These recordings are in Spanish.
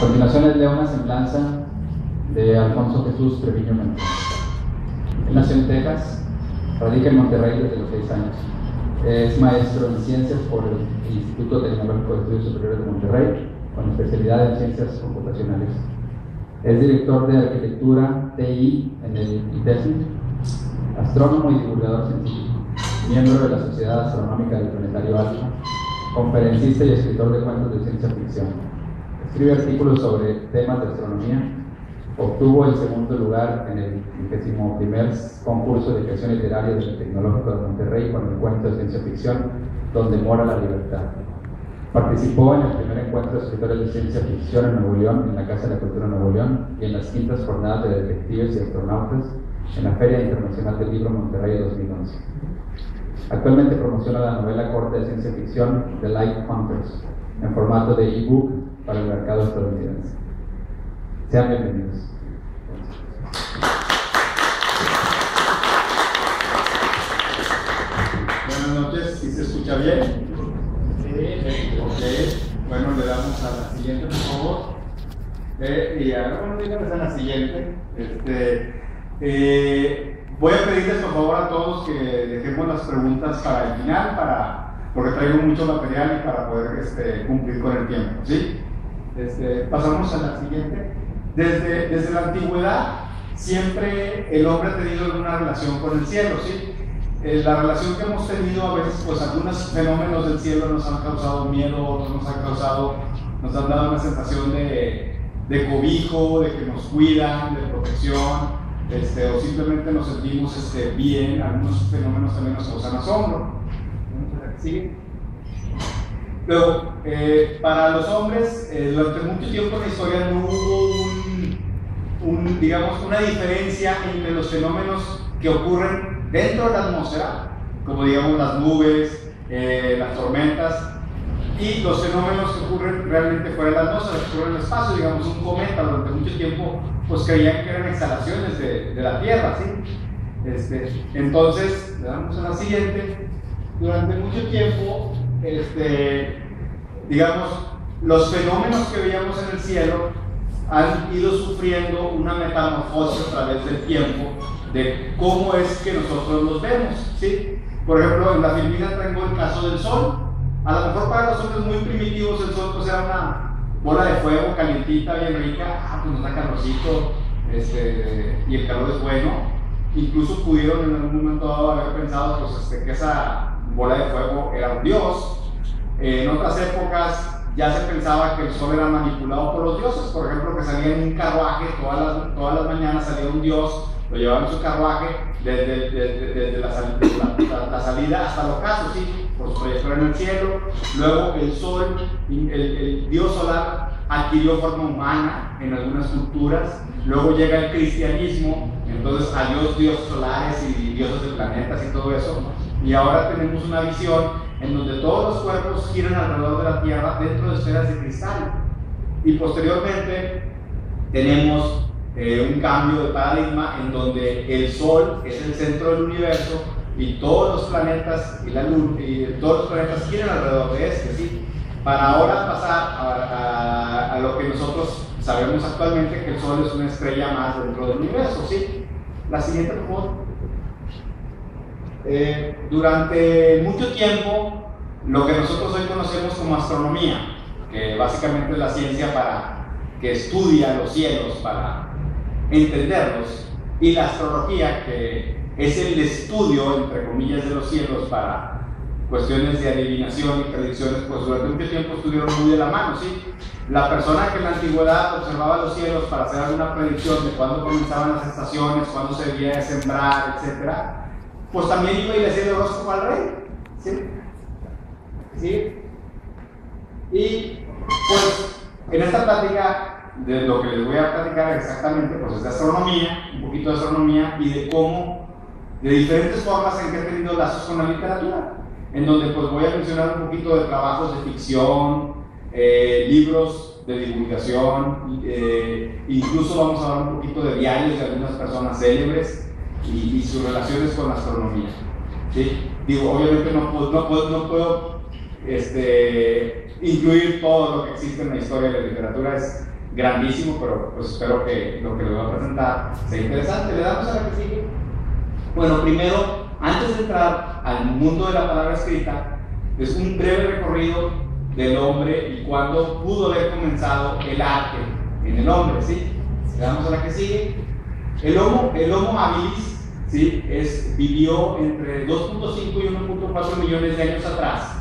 continuación les leo una semblanza de Alfonso Jesús Treviño Mendoza. Él nació en Texas, radica en Monterrey desde los 6 años. Es maestro en ciencias por el Instituto Tecnológico de Estudios Superiores de Monterrey, con especialidad en ciencias computacionales. Es director de arquitectura TI en el ITESM, astrónomo y divulgador científico, miembro de la Sociedad Astronómica del Planetario Alfa, conferencista y escritor de cuentos de ciencia ficción. Escribe artículos sobre temas de astronomía. Obtuvo el segundo lugar en el 21º concurso de creación literaria del Tecnológico de Monterrey con el cuento de ciencia ficción Donde mora la libertad. Participó en el primer encuentro de escritores de ciencia ficción en Nuevo León, en la Casa de la Cultura de Nuevo León, y en las quintas jornadas de detectives y astronautas en la Feria Internacional del Libro Monterrey 2011. Actualmente promociona la novela corta de ciencia ficción The Light Hunters, en formato de ebook para el mercado estadounidense. Sean bienvenidos. Buenas noches, ¿sí se escucha bien? Sí. Ok, bueno, le damos a la siguiente, por favor. Y ahora, bueno, díganles a la siguiente. Voy a pedirles, por favor, a todos que dejemos las preguntas para el final, porque traigo mucho material y para poder cumplir con el tiempo, ¿sí? Pasamos a la siguiente. Desde la antigüedad, siempre el hombre ha tenido una relación con el cielo, ¿sí? La relación que hemos tenido a veces, pues algunos fenómenos del cielo nos han causado miedo, otros nos han dado una sensación de cobijo, de que nos cuidan, de protección, o simplemente nos sentimos bien. Algunos fenómenos también nos causan asombro. ¿Sí? Luego, para los hombres, durante mucho tiempo en la historia no hubo digamos, una diferencia entre los fenómenos que ocurren dentro de la atmósfera, como digamos las nubes, las tormentas, y los fenómenos que ocurren realmente fuera de la atmósfera, que ocurren en el espacio. Digamos, un cometa durante mucho tiempo pues creían que eran exhalaciones de la Tierra, ¿sí? Entonces, le damos a la siguiente. Durante mucho tiempo, digamos, los fenómenos que veíamos en el cielo han ido sufriendo una metamorfosis a través del tiempo de cómo es que nosotros los vemos, ¿sí? Por ejemplo, en la filmina tengo el caso del Sol. A lo mejor para los hombres muy primitivos el Sol pues era una bola de fuego calientita, bien rica, pues nos da calorcito, y el calor es bueno. Incluso pudieron en algún momento dado haber pensado pues, que esa bola de fuego era un dios. En otras épocas ya se pensaba que el sol era manipulado por los dioses. Por ejemplo, que salía en un carruaje, todas las mañanas salía un dios, lo llevaba en su carruaje desde la salida hasta el ocaso, ¿sí? Por su trayectoria en el cielo. Luego el sol, el dios solar adquirió forma humana en algunas culturas. Luego llega el cristianismo, entonces adiós dioses solares y dioses de planetas y todo eso. Y ahora tenemos una visión en donde todos los cuerpos giran alrededor de la Tierra dentro de esferas de cristal. Y posteriormente tenemos un cambio de paradigma en donde el Sol es el centro del universo y todos los planetas y la Luna y todos los planetas giran alrededor de ¿sí? Para ahora pasar a lo que nosotros sabemos actualmente, que el Sol es una estrella más dentro del universo, ¿sí? La siguiente, por favor. Durante mucho tiempo, lo que nosotros hoy conocemos como astronomía, que básicamente es la ciencia que estudia los cielos para entenderlos, y la astrología, que es el estudio, entre comillas, de los cielos para cuestiones de adivinación y predicciones, pues durante mucho tiempo estuvieron muy de la mano, ¿sí? La persona que en la antigüedad observaba los cielos para hacer alguna predicción de cuándo comenzaban las estaciones, cuándo se debía de sembrar, etcétera, pues también iba y le hacía el horóscopo al rey, ¿sí? ¿Sí? Y pues en esta plática, de lo que les voy a platicar exactamente, pues es de astronomía, un poquito de astronomía y de cómo, de diferentes formas en que he tenido lazos con la literatura, en donde pues voy a mencionar un poquito de trabajos de ficción, libros de divulgación, incluso vamos a hablar un poquito de diarios de algunas personas célebres y sus relaciones con la astronomía, ¿sí? Digo, obviamente no puedo incluir todo lo que existe en la historia de la literatura, es grandísimo, pero pues espero que lo que les voy a presentar sea interesante. ¿Le damos a la que sigue? Bueno, primero, antes de entrar al mundo de la palabra escrita, es un breve recorrido del hombre y cuándo pudo haber comenzado el arte en el hombre, ¿sí? Le damos a la que sigue. El Homo habilis, ¿sí? Vivió entre 2.5 y 1.4 millones de años atrás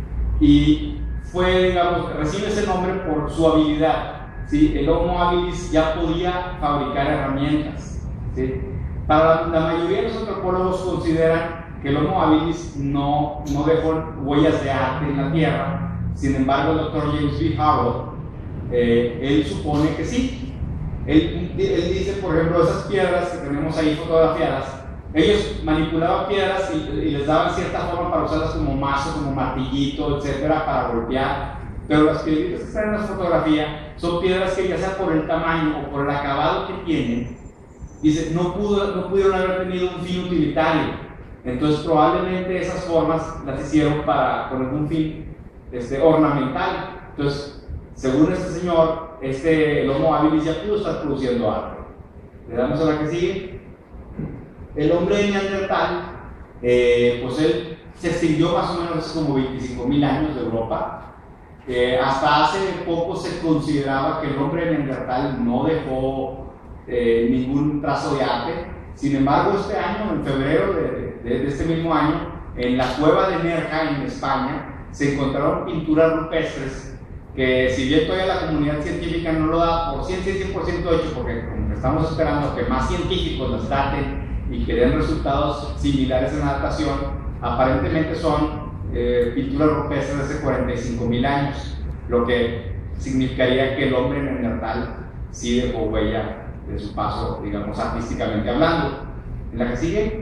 y fue, digamos, recibe ese nombre por su habilidad, ¿sí? El Homo habilis ya podía fabricar herramientas, ¿sí? Para la mayoría de los antropólogos consideran que el Homo habilis no dejó huellas de arte en la Tierra. Sin embargo, el doctor James B. Harrell, él supone que sí. Él dice, por ejemplo, esas piedras que tenemos ahí fotografiadas, ellos manipulaban piedras y les daban cierta forma para usarlas como mazo, como martillito, etcétera, para golpear. Pero las piedritas que están en la fotografía son piedras que, ya sea por el tamaño o por el acabado que tienen, dice, no pudieron haber tenido un fin utilitario. Entonces, probablemente esas formas las hicieron con algún fin ornamental. Entonces, según este señor, el Homo habilis ya pudo estar produciendo arte. Le damos a la que sigue. El hombre de Neandertal, pues él se extinguió más o menos hace como 25.000 años de Europa. Hasta hace poco se consideraba que el hombre de Neandertal no dejó ningún trazo de arte. Sin embargo, este año, en febrero de este mismo año, en la cueva de Nerja, en España, se encontraron pinturas rupestres que, si bien todavía la comunidad científica no lo da por 100% hecho, porque como estamos esperando que más científicos las daten y que den resultados similares en la datación, aparentemente son pinturas rupestres de hace 45.000 años, lo que significaría que el hombre neandertal sí dejó huella de su paso, digamos, artísticamente hablando. En la que sigue.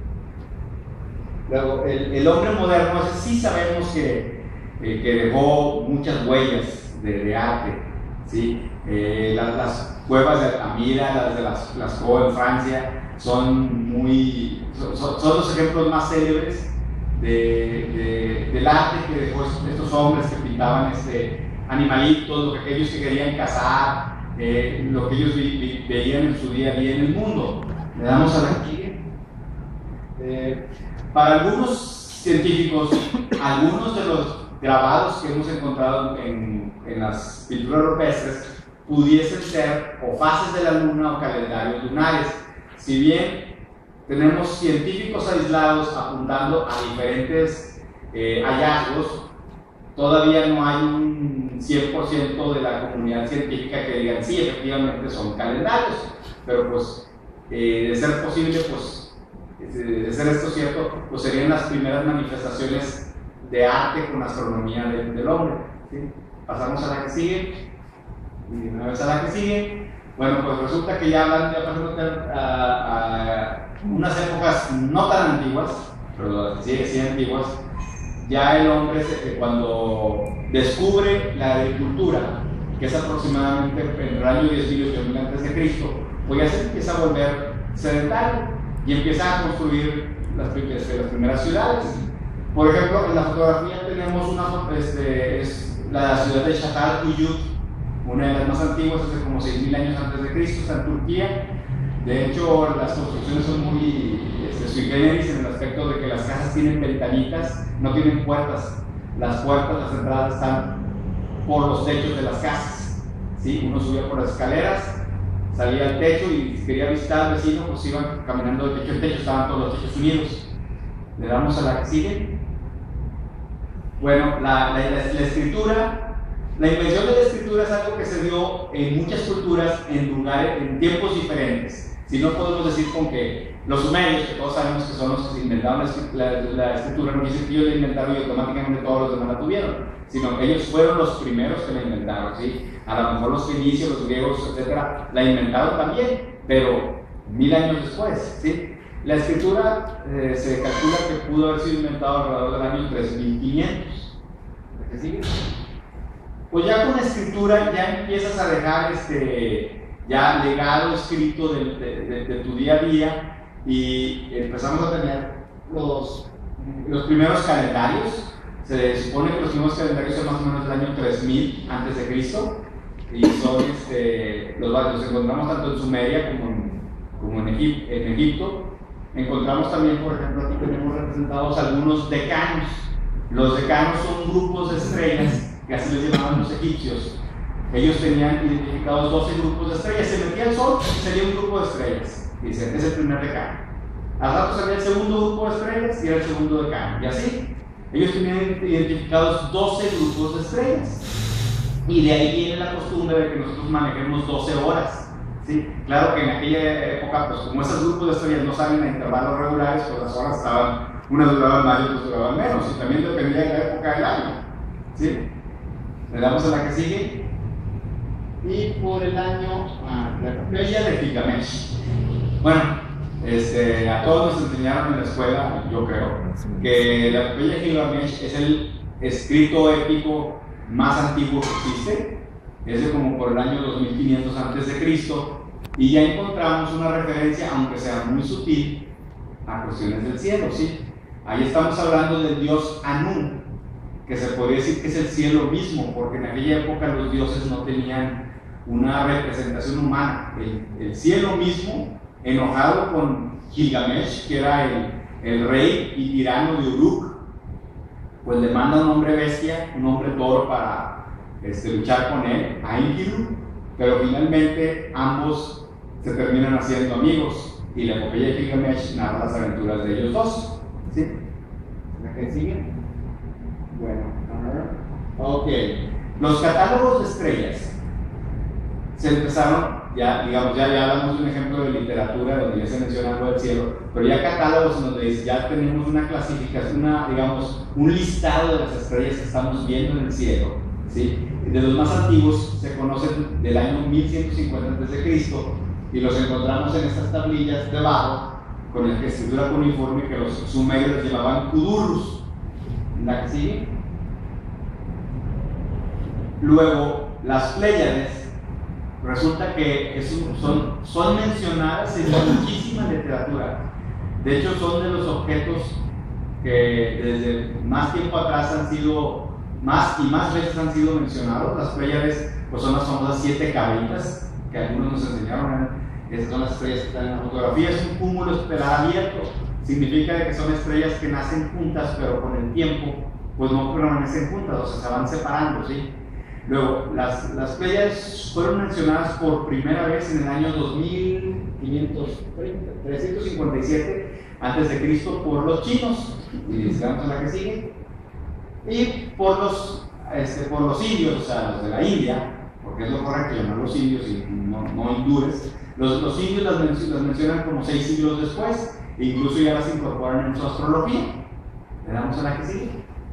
Luego, el hombre moderno, ese sí sabemos que dejó muchas huellas de arte, ¿sí? Las cuevas de Altamira, las de Lascaux en Francia, son los ejemplos más célebres del arte que dejó estos hombres que pintaban animalitos, lo que aquellos que querían cazar, lo que ellos veían en su día a día en el mundo. Le damos a la que para algunos científicos, algunos de los grabados que hemos encontrado en las pinturas rupestres pudiesen ser o fases de la luna o calendarios lunares. Si bien tenemos científicos aislados apuntando a diferentes hallazgos, todavía no hay un 100% de la comunidad científica que digan sí, efectivamente son calendarios, pero pues de ser posible, pues de ser esto cierto, pues serían las primeras manifestaciones de arte con astronomía del hombre, ¿sí? Pasamos a la que sigue. Y una vez a la que sigue, bueno, pues resulta que ya pasamos a unas épocas no tan antiguas, pero sí antiguas. Ya el hombre, cuando descubre la agricultura, que es aproximadamente en el año 10.000 a.C., pues ya se empieza a volver sedentario y empieza a construir las primeras ciudades. Por ejemplo, en la fotografía tenemos es la ciudad de Çatalhöyük, una de las más antiguas, hace como 6.000 años antes de Cristo, está en Turquía. De hecho, las construcciones son muy sui generis en el aspecto de que las casas tienen ventanitas, no tienen puertas. Las puertas, las entradas están por los techos de las casas, ¿sí? Uno subía por las escaleras, salía al techo y si quería visitar al vecino, pues iban caminando de techo en techo, estaban todos los techos unidos. Le damos a la que sigue. Bueno, la escritura, la invención de la escritura es algo que se dio en muchas culturas, en tiempos diferentes. Si no podemos decir con que los sumerios, que todos sabemos que son los que inventaron la escritura, no dicen que ellos la inventaron y automáticamente todos los demás la tuvieron, sino que ellos fueron los primeros que la inventaron, ¿sí? A lo mejor los fenicios, los griegos, etcétera, la inventaron también, pero 1000 años después, ¿sí? La escritura se calcula que pudo haber sido inventada alrededor del año 3500. ¿Qué sigue? Pues ya con la escritura ya empiezas a dejar ya legado escrito de tu día a día y empezamos a tener los primeros calendarios. Se supone que los primeros calendarios son más o menos del año 3000 a.C. y son, los encontramos tanto en Sumeria como en Egipto. Encontramos también, por ejemplo, aquí tenemos representados algunos decanos. Los decanos son grupos de estrellas, que así les llamaban los egipcios. Ellos tenían identificados 12 grupos de estrellas. Se metía el sol y salía un grupo de estrellas. Dicen, es el primer decano. Al rato salía el segundo grupo de estrellas y era el segundo decano. Y así, ellos tenían identificados 12 grupos de estrellas. Y de ahí viene la costumbre de que nosotros manejemos 12 horas. ¿Sí? Claro que en aquella época, pues como esos grupos de estrellas no salen a intervalos regulares, pues las horas estaban, unas duraban más y otras duraban menos, y también dependía de la época del año. ¿Sí? Le damos a la que sigue. Y por el año, la epopeya de Gilgamesh. Bueno, a todos nos enseñaron en la escuela, yo creo, que la epopeya de Gilgamesh es el escrito épico más antiguo que existe. Es de como por el año 2500 a.C. y ya encontramos una referencia, aunque sea muy sutil, a cuestiones del cielo, ¿sí? Ahí estamos hablando del dios Anu, que se podría decir que es el cielo mismo, porque en aquella época los dioses no tenían una representación humana. El cielo mismo, enojado con Gilgamesh, que era el rey y tirano de Uruk, pues le manda un hombre bestia, un hombre toro para luchar con él, a Enkidu, pero finalmente ambos se terminan haciendo amigos y la epopeya de Gilgamesh narra las aventuras de ellos dos. ¿Sí? ¿La que sigue? Bueno, ok. Los catálogos de estrellas se empezaron, ya hablamos de un ejemplo de literatura donde ya se menciona algo del cielo, pero ya catálogos donde dice, ya tenemos una clasificación, un listado de las estrellas que estamos viendo en el cielo. ¿Sí? De los más antiguos se conocen del año 1150 a.C. y los encontramos en estas tablillas de barro con la escritura cuneiforme que los sumerios les llamaban kudurrus. ¿La que sigue? Luego, las Pléyades, resulta que son mencionadas en muchísima literatura. De hecho, son de los objetos que desde más tiempo atrás han sido más y más veces han sido mencionados. Las Pléyades pues son las famosas 7 cabritas que algunos nos enseñaron. Esas son las estrellas que están en la fotografía. Es un cúmulo estelar abierto. Significa que son estrellas que nacen juntas, pero con el tiempo pues no permanecen juntas, o sea, se van separando, ¿sí? Luego, las Pléyades fueron mencionadas por primera vez en el año 357 a.C. por los chinos. Y sigamos a la que sigue. Y por los indios, o sea, los de la India, porque es lo correcto llamar los indios y no hindúes. Los indios las mencionan como 6 siglos después, e incluso ya las incorporan en su astrología. Le damos a la que sigue.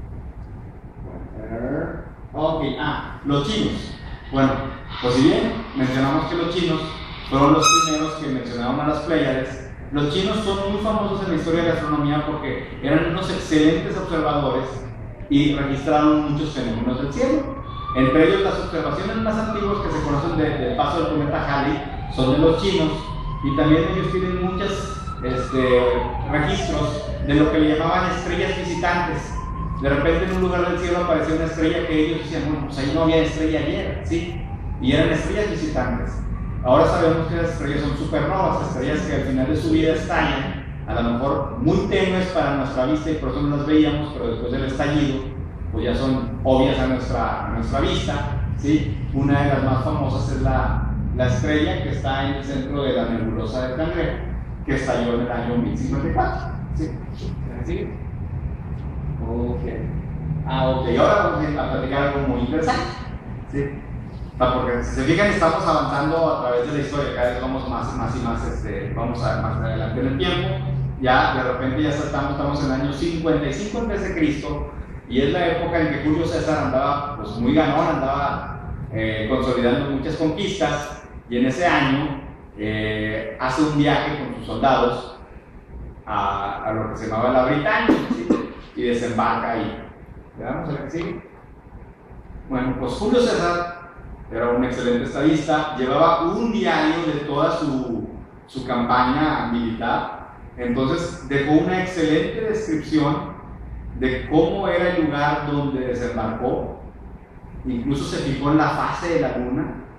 Ok, los chinos. Bueno, pues si bien mencionamos que los chinos fueron los primeros que mencionaron a las Pléyades, los chinos son muy famosos en la historia de la astronomía porque eran unos excelentes observadores y registraron muchos fenómenos del cielo. Entre ellos, las observaciones más antiguas que se conocen del paso del cometa Halley son de los chinos, y también ellos tienen muchos registros de lo que le llamaban estrellas visitantes. De repente en un lugar del cielo apareció una estrella que ellos decían, bueno, pues ahí no había estrella ayer, ¿sí? Y eran estrellas visitantes. Ahora sabemos que las estrellas son supernovas, estrellas que al final de su vida estallan, a lo mejor muy tenues para nuestra vista y por eso no las veíamos, pero después del estallido pues ya son obvias a nuestra vista, ¿sí? Una de las más famosas es la estrella que está en el centro de la nebulosa del Cangrejo, que estalló en el año 1054, ¿sí? ¿Sí? Ok. Y ahora vamos a platicar algo muy interesante, ¿sí? Porque si se fijan, estamos avanzando a través de la historia, cada vez vamos más y más, vamos a más adelante en el tiempo. Ya de repente ya estamos en el año 55 a.C. y es la época en que Julio César andaba pues muy ganón, andaba consolidando muchas conquistas, y en ese año hace un viaje con sus soldados a lo que se llamaba la Britania, ¿sí? Y desembarca ahí. ¿Veamos a la que sigue? Bueno, pues Julio César era un excelente estadista, llevaba un diario de toda su campaña militar. Entonces dejó una excelente descripción de cómo era el lugar donde desembarcó. Incluso se fijó en la fase de la luna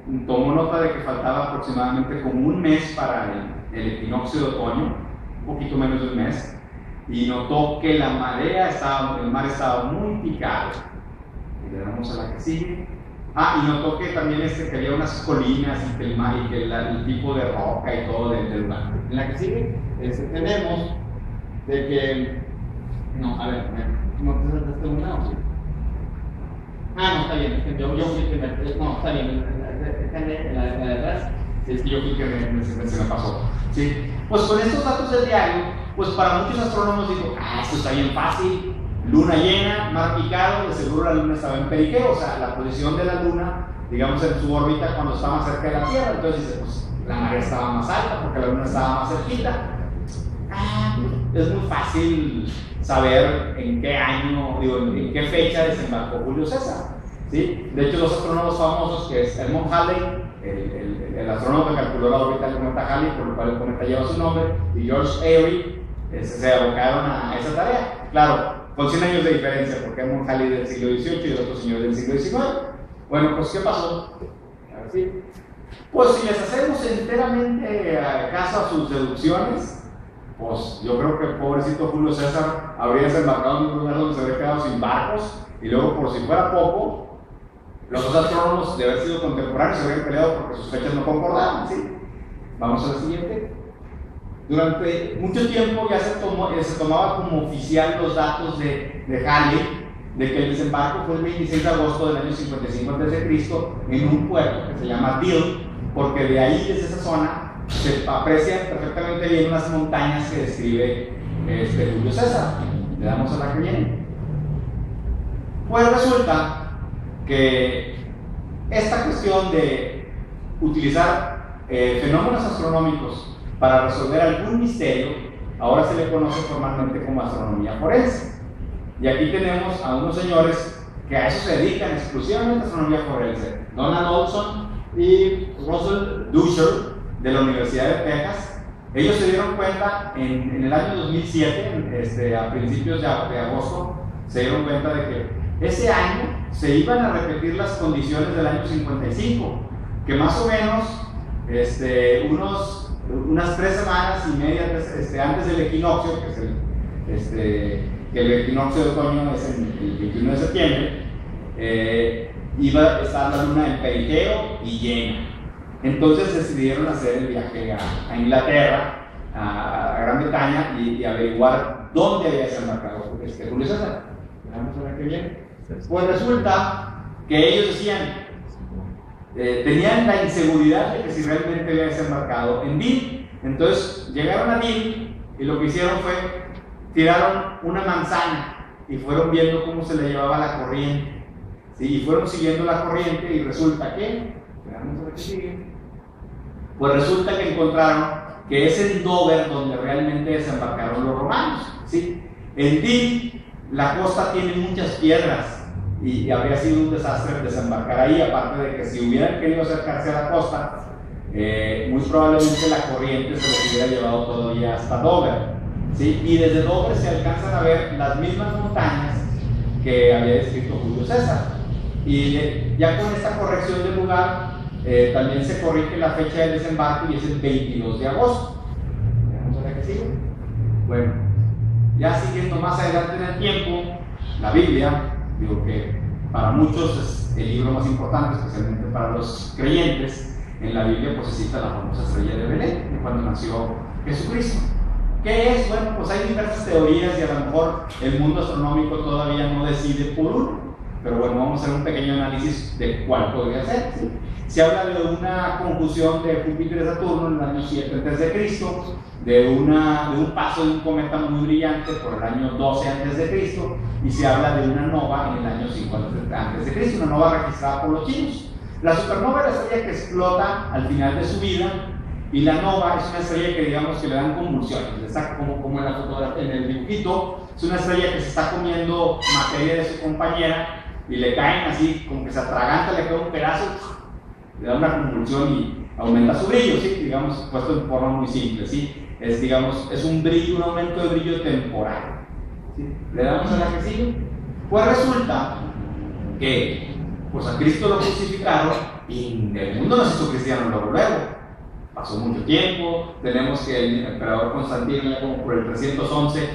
tomó nota de que faltaba aproximadamente como un mes para el equinoccio de otoño, un poquito menos de un mes, y notó que el mar estaba muy picado. Y le damos a la que sigue. Y notó que también que había unas colinas y que el tipo de roca y todo del lugar. En la que sigue tenemos de que... No, a ver, ¿no te saltaste una o sí? No, está bien, es que yo fui que no, está bien, la de atrás, es que yo fui que se me pasó. ¿Sí? Pues con estos datos del diario, pues para muchos astrónomos digo, esto está bien fácil, luna llena, mar picado, de seguro la luna estaba en periqueo, o sea, la posición de la luna, digamos, en su órbita cuando estaba más cerca de la Tierra, entonces dice, pues la marea estaba más alta porque la luna estaba más cerquita. Es muy fácil saber en qué año, en qué fecha desembarcó Julio César. ¿Sí? De hecho, los astrónomos famosos, que es Edmund Halley, el astrónomo que calculó la órbita del cometa Halley, por lo cual el cometa lleva su nombre, y George Airy, se abocaron a esa tarea. Claro, con 100 años de diferencia, porque Edmund Halley del siglo XVIII y el otro señor del siglo XIX. Bueno, pues, ¿qué pasó? A ver si. Pues, si les hacemos enteramente caso a sus deducciones, pues yo creo que el pobrecito Julio César habría desembarcado en un lugar donde se habría quedado sin barcos, y luego, por si fuera poco, los dos astrónomos de haber sido contemporáneos se habrían peleado porque sus fechas no concordaban. ¿Sí? Vamos a la siguiente. Durante mucho tiempo ya se tomaba como oficial los datos de Halley, de que el desembarco fue el 26 de agosto del año 55 a.C. en un pueblo que se llama Deal, porque de ahí, desde esa zona, se aprecian perfectamente bien unas montañas que describe Julio César. Le damos a la que viene. Pues resulta que esta cuestión de utilizar fenómenos astronómicos para resolver algún misterio ahora se le conoce formalmente como astronomía forense. Y aquí tenemos a unos señores que a eso se dedican exclusivamente a astronomía forense: Donald Olson y Russell Duscher, de la Universidad de Texas. Ellos se dieron cuenta en el año 2007, a principios de agosto, se dieron cuenta de que ese año se iban a repetir las condiciones del año 55, que más o menos unas 3 semanas y media antes del equinoccio, que es el equinoccio de otoño es el 21 de septiembre, iba a estar la luna en perigeo y llena. Entonces decidieron hacer el viaje a Inglaterra, a Gran Bretaña, y averiguar dónde había desembarcado Julio César. Vamos a ver qué viene. Pues resulta que ellos decían, tenían la inseguridad de que si realmente había desembarcado en Deal. Entonces llegaron a Deal y lo que hicieron fue tiraron una manzana y fueron viendo cómo se le llevaba la corriente. ¿Sí? Y fueron siguiendo la corriente y resulta que, vamos a ver qué sigue. Pues resulta que encontraron que es en Dover donde realmente desembarcaron los romanos. ¿Sí? En Deal la costa tiene muchas piedras y habría sido un desastre desembarcar ahí, aparte de que si hubieran querido acercarse a la costa, muy probablemente la corriente se los hubiera llevado todavía hasta Dover. ¿Sí? Y desde Dover se alcanzan a ver las mismas montañas que había descrito Julio César. Y ya con esta corrección del lugar, también se corrige la fecha del desembarco y es el 22 de agosto. Vamos a ver qué sigue. Bueno, ya siguiendo más adelante en el tiempo, la Biblia, digo que para muchos es el libro más importante, especialmente para los creyentes. En la Biblia pues se cita la famosa estrella de Belén, de cuando nació Jesucristo. ¿Qué es? Bueno, pues hay diversas teorías y a lo mejor el mundo astronómico todavía no decide por uno. Pero bueno, vamos a hacer un pequeño análisis de cuál podría ser. ¿Sí? Se habla de una conjunción de Júpiter y Saturno en el año 7 a.C., de un paso de un cometa muy brillante por el año 12 a.C., y se habla de una nova en el año 5 a.C., una nova registrada por los chinos. La supernova es la estrella que explota al final de su vida, y la nova es una estrella que digamos que le dan convulsiones, está como en la fotografía, en el dibujito, es una estrella que se está comiendo materia de su compañera y le caen así, como que se atraganta, le cae un pedazo, le da una convulsión y aumenta su brillo, ¿sí? Digamos, puesto en forma muy simple, ¿sí? Es un brillo, un aumento de brillo temporal. ¿Sí? Le damos a la que sigue. Pues resulta que pues a Cristo lo crucificaron y el mundo no se hizo cristiano luego. Pasó mucho tiempo. Tenemos que el emperador Constantino, ya como por el 311,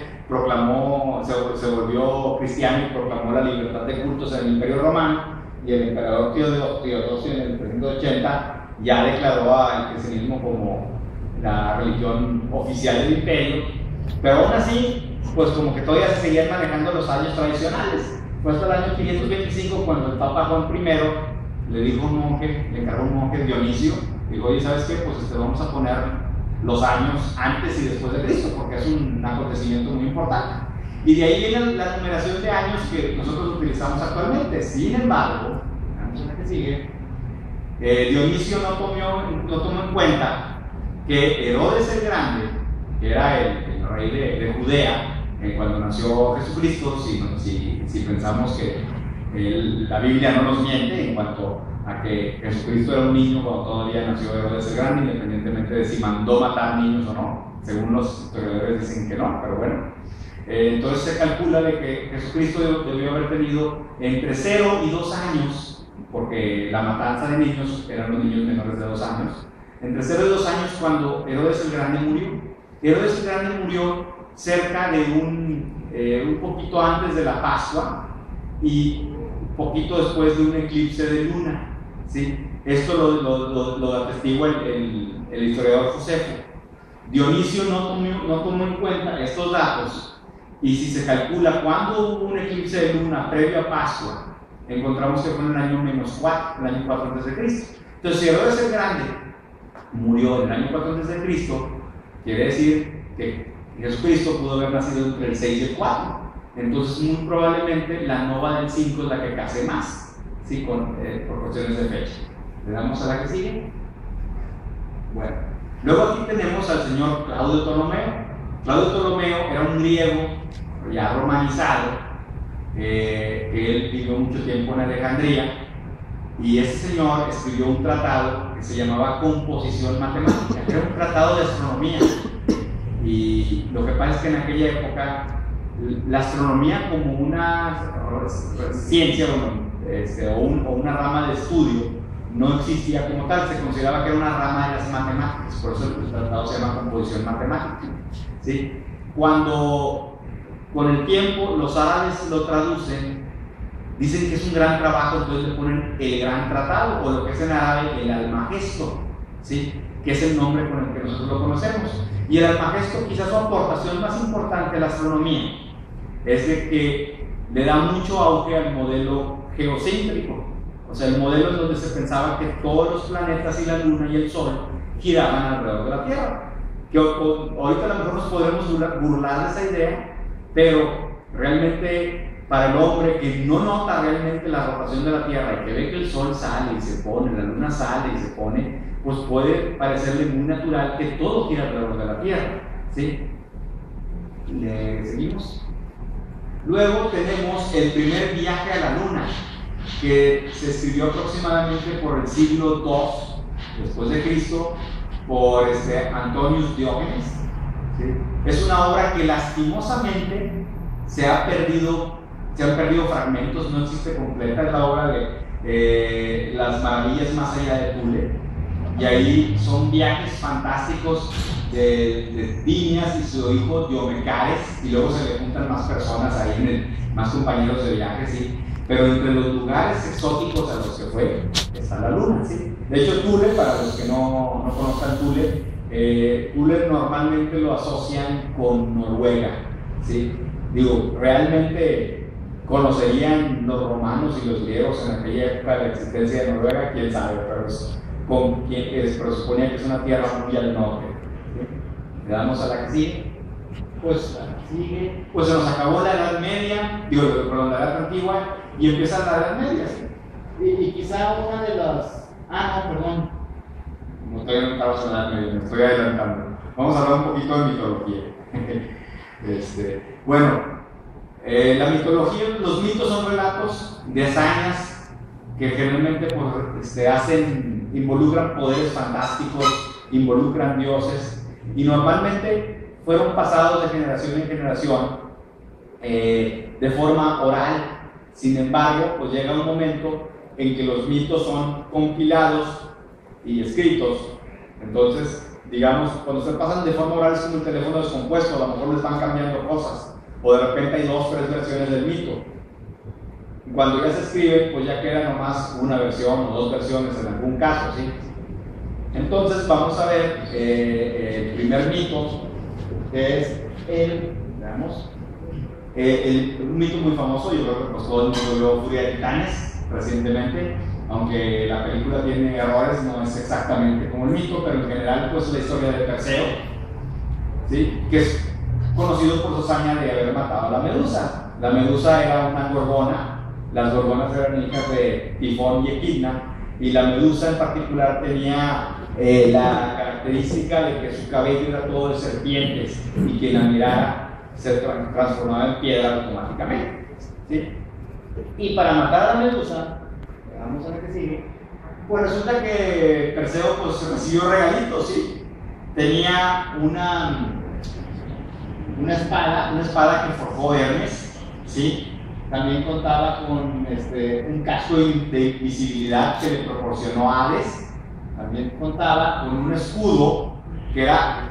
se volvió cristiano y proclamó la libertad de cultos en el Imperio Romano, y el emperador Teodosio en el 380 ya declaró al cristianismo como la religión oficial del imperio, pero aún así, pues como que todavía se seguían manejando los años tradicionales. Fue hasta el año 525 cuando el Papa Juan I le dijo a un monje, le encargó a un monje, Dionisio, dijo: oye, ¿sabes qué? Pues vamos a poner los años antes y después de Cristo, porque es un acontecimiento muy importante. Y de ahí viene la numeración de años que nosotros utilizamos actualmente. Sin embargo, la que sigue, Dionisio no tomó en cuenta que Herodes el Grande, que era el rey de Judea, cuando nació Jesucristo, si pensamos que la Biblia no nos miente en cuanto a que Jesucristo era un niño cuando todavía nació Herodes el Grande, independientemente de si mandó matar niños o no. Según los historiadores dicen que no, pero bueno. Entonces se calcula de que Jesucristo debió haber tenido entre 0 y 2 años, porque la matanza de niños eran los niños menores de 2 años, entre 0 y 2 años cuando Herodes el Grande murió. Herodes el Grande murió cerca de un poquito antes de la Pascua y poquito después de un eclipse de luna, ¿sí? Esto lo atestigua el historiador Josefo. Dionisio no tomó en cuenta estos datos, y si se calcula cuándo hubo un eclipse de luna previo a Pascua, encontramos que fue en el año -4, el año 4 a.C. Entonces, si Herodes el Grande murió en el año 4 a.C., quiere decir que Jesucristo pudo haber nacido entre el 6 y el 4. Entonces, muy probablemente la nova del 5 es la que case más, ¿sí? Por cuestiones de fecha. Le damos a la que sigue. Bueno, luego aquí tenemos al señor Claudio Ptolomeo. Claudio Ptolomeo era un griego ya romanizado, que él vivió mucho tiempo en Alejandría, y ese señor escribió un tratado que se llamaba Composición Matemática, que era un tratado de astronomía. Y lo que pasa es que en aquella época la astronomía como una ciencia o una rama de estudio no existía como tal, se consideraba que era una rama de las matemáticas, por eso el tratado se llama Composición Matemática, ¿sí? Cuando con el tiempo los árabes lo traducen, dicen que es un gran trabajo, entonces le ponen el Gran Tratado, o lo que es en árabe el Almagesto, ¿sí? Que es el nombre con el que nosotros lo conocemos. Y el Almagesto, quizás su aportación más importante a la astronomía es de que le da mucho auge al modelo geocéntrico, o sea, el modelo en donde se pensaba que todos los planetas y la luna y el sol giraban alrededor de la Tierra. Que ahorita a lo mejor nos podemos burlar de esa idea, pero realmente para el hombre que no nota realmente la rotación de la Tierra y que ve que el sol sale y se pone, la luna sale y se pone, pues puede parecerle muy natural que todo gira alrededor de la Tierra, ¿sí? ¿Le seguimos? Luego tenemos el primer viaje a la Luna, que se escribió aproximadamente por el siglo II después de Cristo por Antonius Diógenes, ¿sí? Es una obra que lastimosamente se han perdido fragmentos, no existe completa. Es la obra de Las Maravillas Más Allá de Thule, y ahí son viajes fantásticos de Tinias y su hijo Diomecares, y luego se le juntan más personas ahí, más compañeros de viaje, ¿sí? Pero entre los lugares exóticos a los que fue está la Luna, ¿sí? De hecho, Thule, para los que no conozcan Thule normalmente lo asocian con Noruega, ¿sí? Digo, realmente conocerían los romanos y los griegos en aquella época la existencia de Noruega, quién sabe, pero suponía que es una tierra muy al norte, ¿sí? Le damos a la que sigue. Pues se nos acabó la Edad Media, la Edad Antigua, y empieza la Edad Media, ¿sí? Y quizá una de las... perdón. No estoy en la Edad Media, me estoy adelantando. Vamos a hablar un poquito de mitología. Bueno, la mitología, los mitos son relatos de hazañas que generalmente involucran poderes fantásticos, involucran dioses, y normalmente fueron pasados de generación en generación de forma oral. Sin embargo, pues llega un momento en que los mitos son compilados y escritos. Entonces, digamos, cuando se pasan de forma oral es como el teléfono descompuesto, a lo mejor les van cambiando cosas, o de repente hay 2 o 3 versiones del mito. Cuando ya se escribe, pues ya queda nomás una versión o 2 versiones en algún caso, ¿sí? Entonces vamos a ver el primer mito, que es un mito muy famoso. Yo creo que pues, todo el mundo vio Furia de Titanes recientemente, aunque la película tiene errores, no es exactamente como el mito, pero en general pues la historia de Perseo, ¿sí? Que es conocido por su hazaña de haber matado a la Medusa. La Medusa era una gorgona. Las gorgonas eran hijas de Tifón y Equidna, y la Medusa en particular tenía la característica de que su cabello era todo de serpientes y quien la mirara se transformaba en piedra automáticamente, ¿sí? Y para matar a la Medusa, vamos a ver qué sigue, pues resulta que Perseo pues, recibió regalitos, ¿sí? Tenía una espada que forjó Hermes, ¿sí? También contaba con un casco de invisibilidad que le proporcionó Hades. También contaba con un escudo que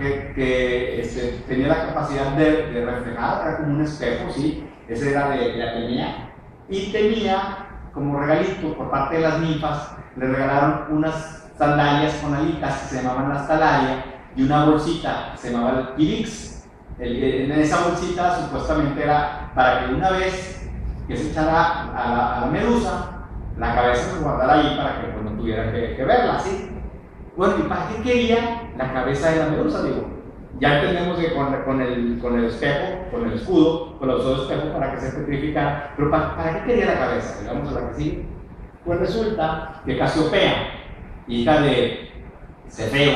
tenía la capacidad de reflejar, era como un espejo, ¿sí? Ese era de Atenea. Y tenía como regalito por parte de las ninfas, le regalaron unas sandalias con alitas que se llamaban las talaria y una bolsita que se llamaba el Pirix. En esa bolsita supuestamente era para que una vez que se echara a la Medusa, la cabeza se guardara ahí para que pues, no tuviera que verla, ¿sí? Bueno, ¿y para qué quería la cabeza de la Medusa? Digo, ya entendemos que con el espejo, con el escudo, con el usó espejo para que se petrificara, pero ¿para qué quería la cabeza? Digamos a la que sí. Pues resulta que Casiopea, hija de Cefeo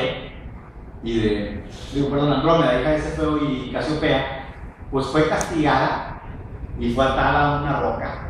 Andrómeda, hija de Cefeo y Casiopea, pues fue castigada y fue atada a una roca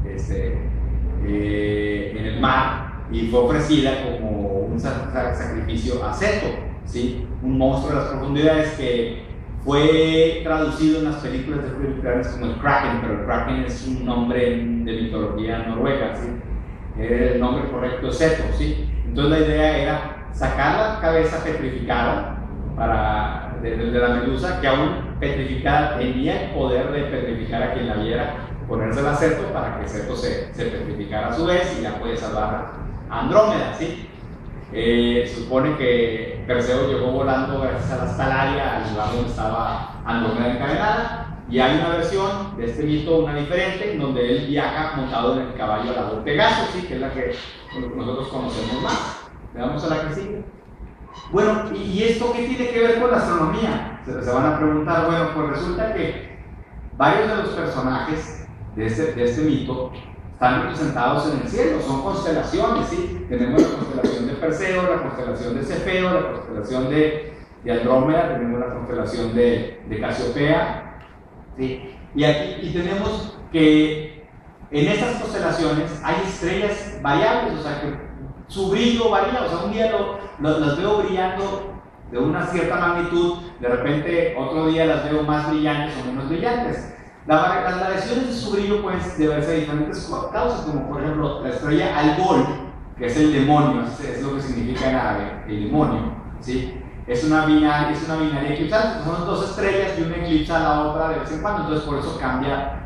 en el mar y fue ofrecida como un sacrificio a Ceto, ¿sí? Un monstruo de las profundidades que fue traducido en las películas de Fritz como el Kraken, pero el Kraken es un nombre de mitología noruega, ¿sí? El nombre correcto es Ceto, ¿sí? Entonces la idea era sacar la cabeza petrificada de la Medusa, que aún petrificada tenía el poder de petrificar a quien la viera, ponérsela a Ceto para que Ceto se petrificara a su vez y ya puede salvar a Andrómeda, ¿sí? Supone que Perseo llegó volando gracias a las Talaria al lugar donde estaba Andrómeda encadenada, y hay una versión de este mito, una diferente, en donde él viaja montado en el caballo alado de Pegaso, ¿sí? Que es la que nosotros conocemos más. Le damos a la que sigue. Bueno, ¿y esto qué tiene que ver con la astronomía? Se van a preguntar. Bueno, pues resulta que varios de los personajes de este mito están representados en el cielo, son constelaciones, ¿sí? Tenemos la constelación de Perseo, la constelación de Cefeo, la constelación de Andrómeda, tenemos la constelación de Casiopea, ¿sí? Y tenemos que en estas constelaciones hay estrellas variables, o sea que su brillo varía, o sea, un día las veo brillando de una cierta magnitud, de repente otro día las veo más brillantes o menos brillantes. Las variaciones de su brillo pueden deberse a diferentes causas, como por ejemplo la estrella Algol, que es el demonio, es lo que significa en árabe, el demonio, ¿sí? Es una binaria eclipsante, son 2 estrellas y una eclipsa a la otra de vez en cuando, entonces por eso cambia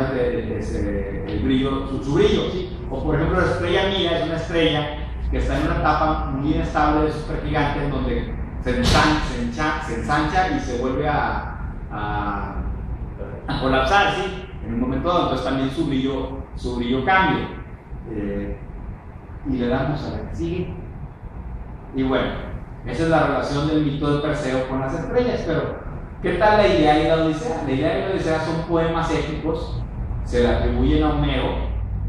el brillo, su brillo, ¿sí? O por ejemplo la estrella Mira es una estrella que está en una etapa muy inestable de supergigante, en donde se ensancha y se vuelve a colapsar, ¿sí? En un momento dado, entonces también su brillo cambia. Y le damos a la que sigue. Y bueno, esa es la relación del mito de Perseo con las estrellas, pero ¿qué tal la Ilíada y la Odisea? La Ilíada y la Odisea son poemas épicos, se le atribuyen a Homero.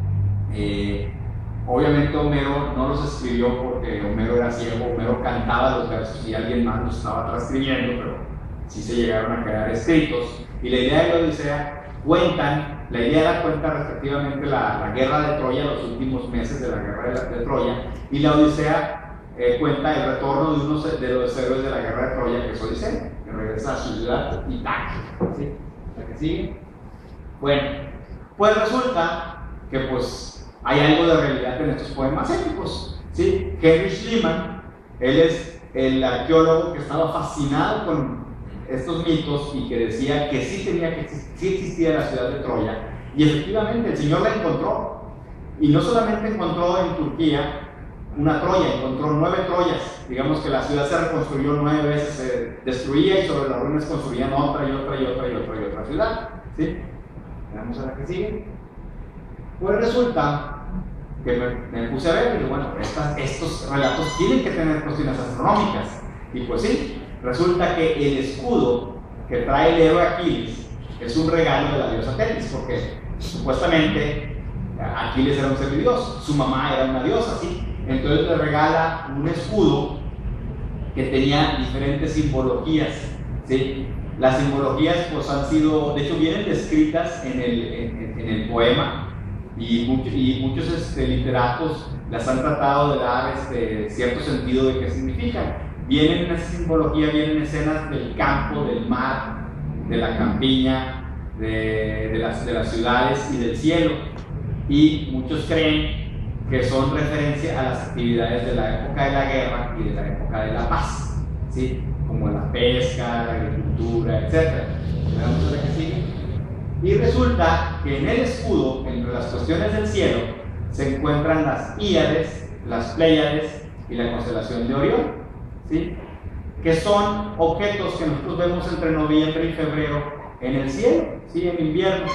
Obviamente Homero no los escribió porque Homero era ciego, Homero cantaba los versos y alguien más los estaba transcribiendo, pero sí se llegaron a quedar escritos. Y la Ilíada y la Odisea la Ilíada cuenta respectivamente la guerra de Troya, los últimos meses de la guerra de Troya, y la Odisea cuenta el retorno de uno de los héroes de la guerra de Troya, que es Odiseo, que regresa a su ciudad Itaca, ¿sí? ¿La que sigue? Bueno, pues resulta que pues hay algo de realidad en estos poemas épicos, ¿sí? Henry Schliemann, él es el arqueólogo que estaba fascinado con estos mitos y que decía que sí existía la ciudad de Troya, y efectivamente el Señor la encontró, y no solamente encontró en Turquía una Troya, encontró 9 Troyas. Digamos que la ciudad se reconstruyó 9 veces, se destruía y sobre las ruinas construían otra y otra y otra y otra y otra ciudad, ¿sí? Vamos a la que sigue. Pues resulta que me puse a ver y digo, bueno, estos relatos tienen que tener cuestiones astronómicas, y pues sí, resulta que el escudo que trae el héroe Aquiles es un regalo de la diosa Tetis, porque supuestamente Aquiles era un semidios, su mamá era una diosa, ¿sí? Entonces le regala un escudo que tenía diferentes simbologías, ¿sí? Las simbologías pues han sido, de hecho vienen descritas en el poema, y muchos literatos las han tratado de dar cierto sentido de qué significan. Vienen en esa simbología, vienen escenas del campo, del mar, de la campiña, de las ciudades y del cielo, y muchos creen que son referencia a las actividades de la época de la guerra y de la época de la paz, ¿sí? Como la pesca, la agricultura, etc. Vamos a ver qué sigue. Y resulta que en el escudo, entre las cuestiones del cielo, se encuentran las Híades, las Pléyades y la constelación de Orión, ¿sí? Que son objetos que nosotros vemos entre noviembre y febrero en el cielo, ¿sí? En invierno.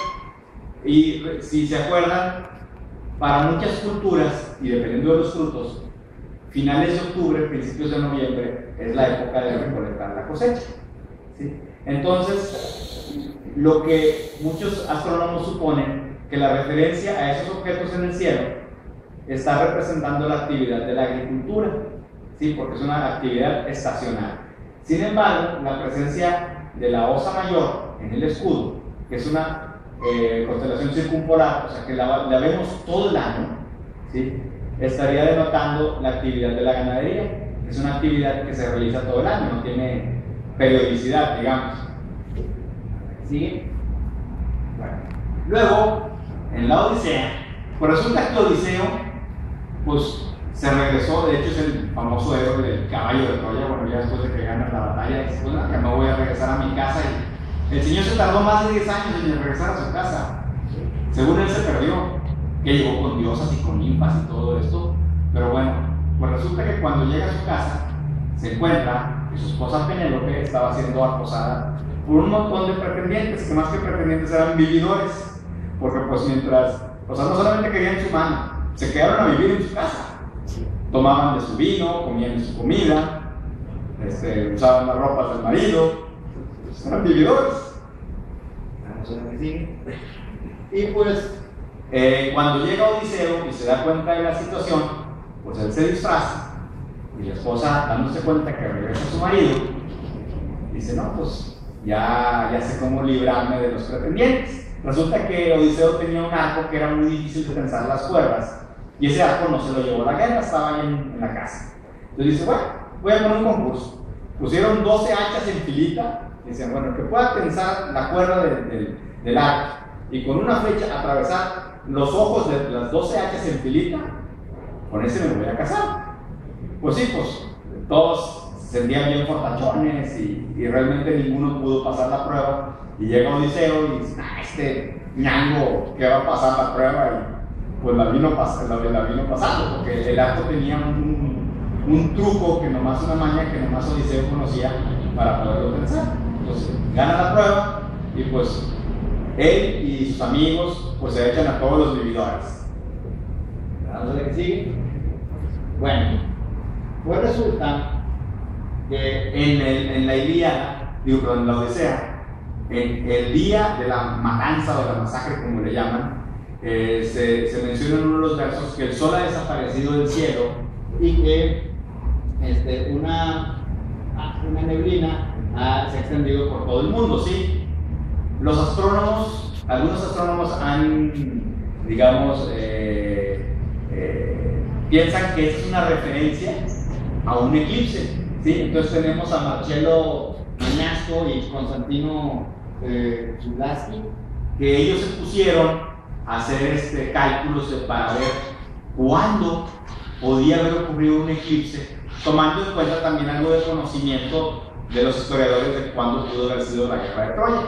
Y si se acuerdan, para muchas culturas, y dependiendo de los frutos, finales de octubre, principios de noviembre, es la época de recolectar la cosecha, ¿sí? Entonces, lo que muchos astrónomos suponen, que la referencia a esos objetos en el cielo está representando la actividad de la agricultura, ¿sí? Porque es una actividad estacional. Sin embargo, la presencia de la Osa Mayor en el escudo, que es una constelación circumpolar, o sea que la vemos todo el año, ¿sí? Estaría denotando la actividad de la ganadería. Es una actividad que se realiza todo el año, no tiene periodicidad, digamos. ¿Sigue? Bueno. Luego, en la Odisea, pues resulta que Odiseo pues se regresó, de hecho es el famoso héroe del caballo de Troya. Bueno, ya después de que gana la batalla, dice, bueno, que no voy a regresar a mi casa, y el señor se tardó más de 10 años en regresar a su casa. Según él se perdió, que llegó con diosas y con ninfas y todo esto, pero bueno, pues resulta que cuando llega a su casa se encuentra que su esposa Penélope estaba siendo acosada por un montón de pretendientes, que más que pretendientes eran vividores, porque pues mientras, o sea, no solamente querían su mano, se quedaron a vivir en su casa, tomaban de su vino, comían de su comida, usaban las ropas del marido, eran vividores. Vamos a ver qué sigue. Y pues, cuando llega Odiseo y se da cuenta de la situación, pues él se disfraza, y la esposa, dándose cuenta que regresa a su marido, dice, no, pues ya sé cómo librarme de los pretendientes. Resulta que Odiseo tenía un arco que era muy difícil de tensar las cuerdas, y ese arco no se lo llevó a la guerra, estaba ahí en la casa. Entonces dice, bueno, voy a poner un concurso. Pusieron 12 hachas en filita, y dicen, bueno, el que pueda tensar la cuerda del arco y con una flecha atravesar los ojos de las 12 hachas en filita, con ese me voy a casar. Pues sí, pues todos se sentían bien fortachones y realmente ninguno pudo pasar la prueba. Y llega Odiseo y dice, este ñango que va a pasar la prueba, y pues la vino pasando, porque el arco tenía un truco, que nomás una maña que nomás Odiseo conocía para poderlo tensar. Entonces gana la prueba y pues él y sus amigos pues se echan a todos los vividores. Vamos a ver qué sigue. Bueno, pues resulta que en la Ilíada, en la Odisea, el día de la matanza o de la masacre, como le llaman, se menciona en uno de los versos que el sol ha desaparecido del cielo y que una neblina se ha extendido por todo el mundo, ¿sí? Los astrónomos, algunos astrónomos han, digamos, piensan que es una referencia a un eclipse, ¿sí? Entonces tenemos a Marcello Mañasco y Constantino Zulaski, que ellos se pusieron hacer cálculos para ver cuándo podía haber ocurrido un eclipse, tomando en cuenta también algo de conocimiento de los historiadores de cuándo pudo haber sido la guerra de Troya.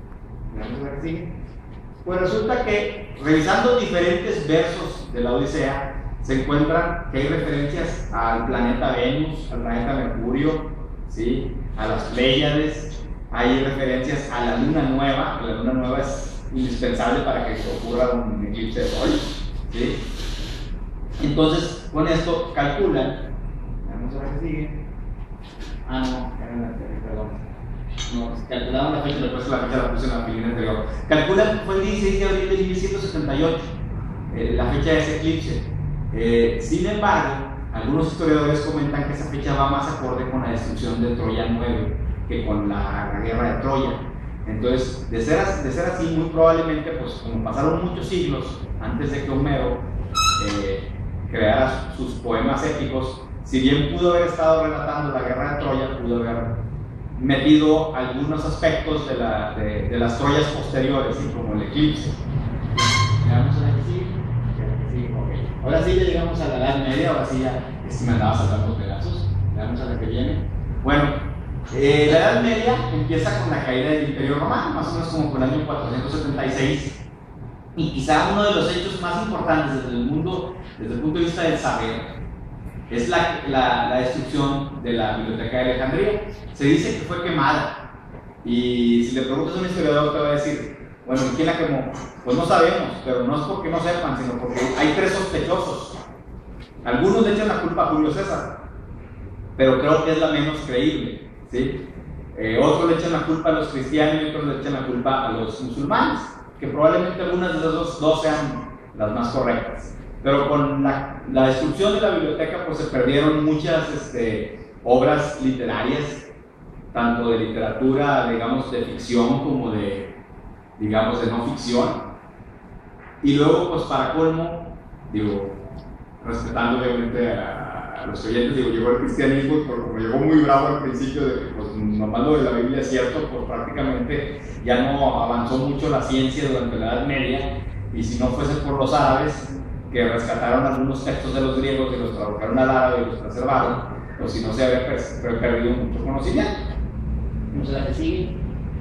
Pues resulta que, revisando diferentes versos de la Odisea, se encuentran que hay referencias al planeta Venus, al planeta Mercurio, ¿sí?, a las Pléyades, hay referencias a la luna nueva, que la luna nueva es indispensable para que ocurra un eclipse de sol, ¿sí? Entonces, con esto calculan, vamos a ver qué sigue. No, calculaban la fecha, después la fecha la puse en la pilina anterior. Calculan que fue el 16 de abril de 1178, la fecha de ese eclipse. Sin embargo, algunos historiadores comentan que esa fecha va más acorde con la destrucción de Troya 9 que con la guerra de Troya. Entonces, de ser así, muy probablemente, pues como pasaron muchos siglos antes de que Homero creara sus poemas épicos, si bien pudo haber estado relatando la guerra de Troya, pudo haber metido algunos aspectos de las Troyas posteriores, ¿sí?, como el eclipse. Vamos a ver que sí. Okay. Ahora sí ya llegamos a la Edad Media, ahora sí ya me andaba saltando pedazos. Veamos a la que viene. Bueno, la Edad Media empieza con la caída del Imperio Romano, más o menos como por el año 476. Y quizá uno de los hechos más importantes desde el punto de vista del saber es la destrucción de la Biblioteca de Alejandría. Se dice que fue quemada, y si le preguntas a un historiador te va a decir, bueno, ¿quién la quemó? Pues no sabemos, pero no es porque no sepan, sino porque hay 3 sospechosos. Algunos le echan la culpa a Julio César, pero creo que es la menos creíble, ¿sí? Otros le echan la culpa a los cristianos y otros le echan la culpa a los musulmanes, que probablemente algunas de esas dos sean las más correctas. Pero con la destrucción de la biblioteca, pues se perdieron muchas obras literarias, tanto de literatura, digamos, de ficción como de no ficción. Y luego, pues para colmo, respetando obviamente a los oyentes, llegó el cristianismo, porque como llegó muy bravo al principio de que pues nomás lo de la Biblia es cierto, pues prácticamente ya no avanzó mucho la ciencia durante la Edad Media, y si no fuese por los árabes, que rescataron algunos textos de los griegos y los tradujeron al árabe y los preservaron, pues si no se había perdido mucho conocimiento. Vamos a la que sigue.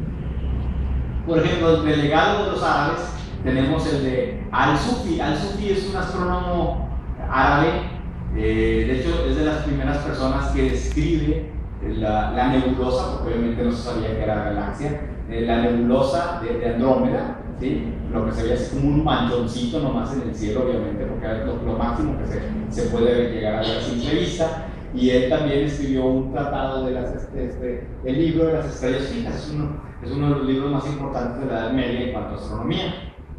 Por ejemplo, del legado de los árabes tenemos el de Al-Sufi. Al-Sufi es un astrónomo árabe, de hecho es de las primeras personas que describe la nebulosa, porque obviamente no se sabía que era galaxia, la nebulosa de Andrómeda, ¿sí? Lo que se veía así como un manchoncito nomás en el cielo, obviamente, porque era lo máximo que se puede llegar a ver a simple vista. Y él también escribió un tratado de el libro de las estrellas fijas. Es uno de los libros más importantes de la Edad Media en cuanto a astronomía.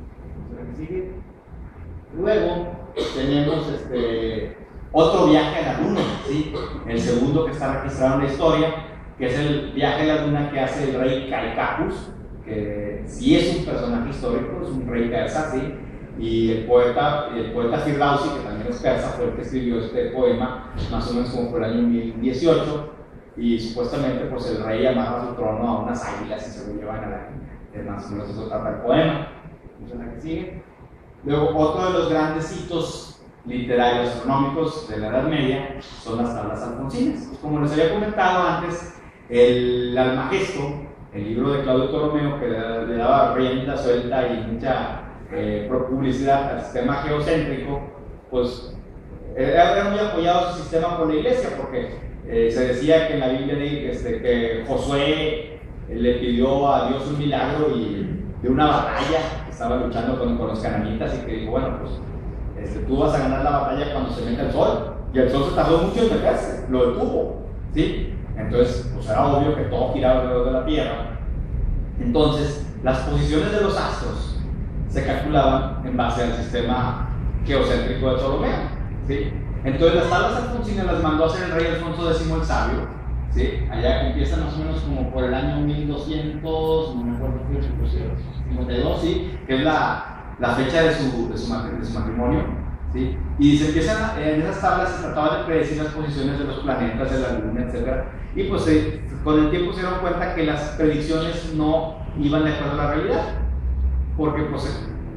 Luego tenemos otro viaje a la Luna, ¿sí? El segundo que está registrado en la historia, que es el viaje a la Luna que hace el rey Kaikapus, que sí es un personaje histórico, es un rey persa, ¿sí? Y el poeta Firdausi, que también es persa, fue el que escribió este poema más o menos como por el año 1018, y supuestamente pues el rey amarra su trono a unas águilas y se lo llevan a la más o menos eso trata el poema. ¿Es la que sigue? Luego, otro de los grandes hitos literarios astronómicos de la Edad Media son las tablas alfonsinas. Como les había comentado antes, el Almagesto, el libro de Claudio Ptolomeo, que le daba rienda suelta y mucha publicidad al sistema geocéntrico, pues era muy apoyado su sistema por la iglesia, porque se decía que en la Biblia que Josué le pidió a Dios un milagro de una batalla que estaba luchando con los cananitas, y que dijo, bueno, pues tú vas a ganar la batalla cuando se meta el sol, y el sol se tardó mucho en meterse, lo detuvo, ¿sí? Entonces, pues era obvio que todo giraba alrededor de la Tierra. Entonces, las posiciones de los astros se calculaban en base al sistema geocéntrico de Ptolomeo, ¿sí? Entonces, las tablas alfonsinas las mandó a hacer el rey Alfonso X el Sabio, ¿sí? Allá empieza más o menos como por el año 1200, no me acuerdo qué, 52, ¿sí? Que es la fecha de su matrimonio, ¿sí? Y se empiezan, en esas tablas se trataba de predecir las posiciones de los planetas, de la luna, etc. Y pues con el tiempo se dieron cuenta que las predicciones no iban de acuerdo a la realidad, porque pues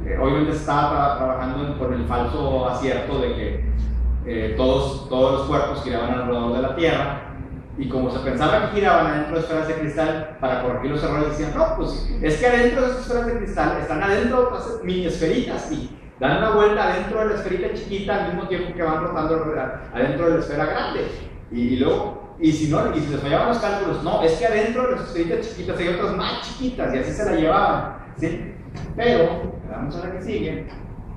obviamente estaba trabajando con el falso acierto de que todos los cuerpos giraban alrededor de la Tierra, y como se pensaba que giraban adentro de esferas de cristal, para corregir los errores decían, no, pues es que adentro de esas esferas de cristal están adentro de otras mini esferitas y dan una vuelta adentro de la esferita chiquita al mismo tiempo que van rotando adentro de la esfera grande. Y luego, y si les fallaban los cálculos, no, es que adentro de las esferitas chiquitas hay otras más chiquitas, y así se la llevaban, ¿sí? Pero, vamos a la que sigue,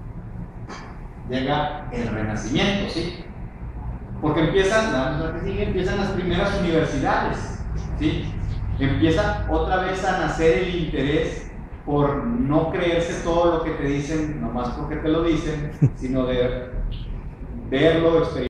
llega el Renacimiento, ¿sí? Porque empiezan las primeras universidades, ¿sí? Empieza otra vez a nacer el interés por no creerse todo lo que te dicen, nomás porque te lo dicen, sino de verlo, experimentarlo.